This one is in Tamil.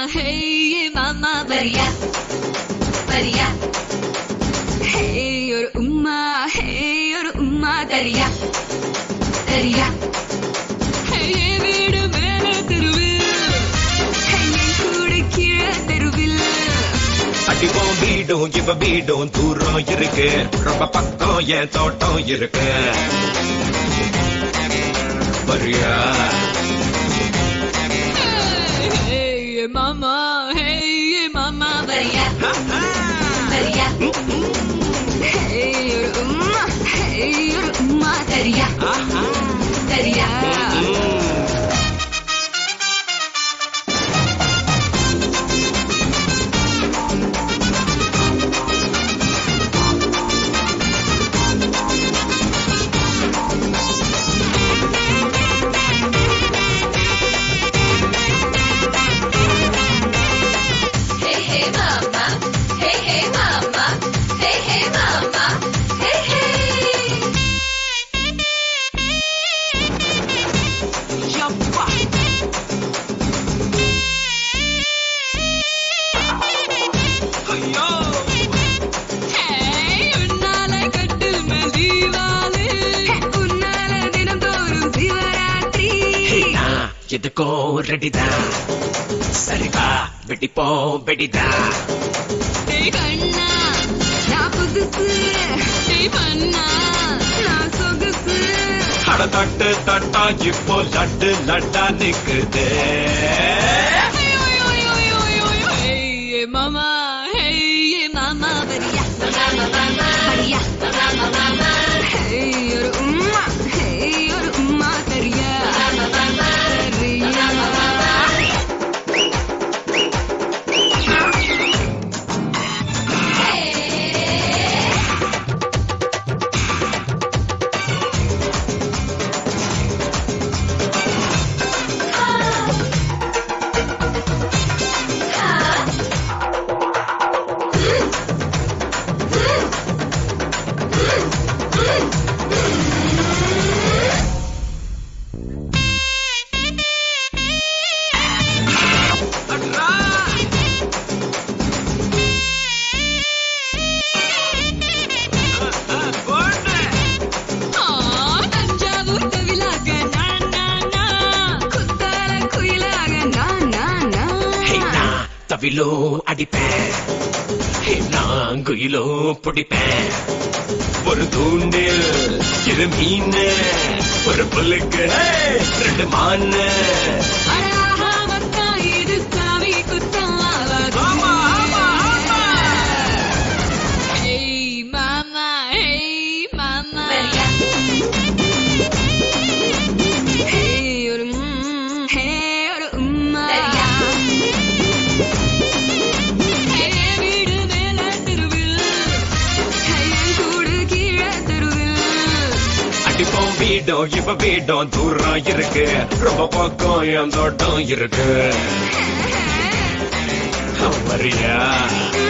hey mama Maria Maria hey or umma Daria Daria hey veedu mele thiruvil hey kudu kira thiruvil அடிவோம் வீடும் இவ வீடும் தூரம் இருக்கு ரொம்ப பக்கம் என் தோட்டம் இருக்கு Maria hey mama Maria Maria hey or umma Daria Daria எதுக்கோ ரெடிதான் சரிவா வெடிப்போம் வெடிதான் டேய் கண்ணா நான் புதுசு டேய் பண்ணா நான் சொகுசு அட தட்டு தட்டா இப்போ laddu லட்டா நிக்குதே hey mama Maria Maria hey or umma Daria தவிலோ அடிப்பேன் நான் குயிலோ பிடிப்பேன் ஒரு தூண்டில் இரு மீன் ஒரு புல்லுக்கு ரெண்டு மான் இது சாமி குத்தம் hey mama hey or umma அடிப்போம் வீடும் இவ வீடும் தூரம் இருக்கு ரொம்ப பக்கம் என் தோட்டம் இருக்கு Maria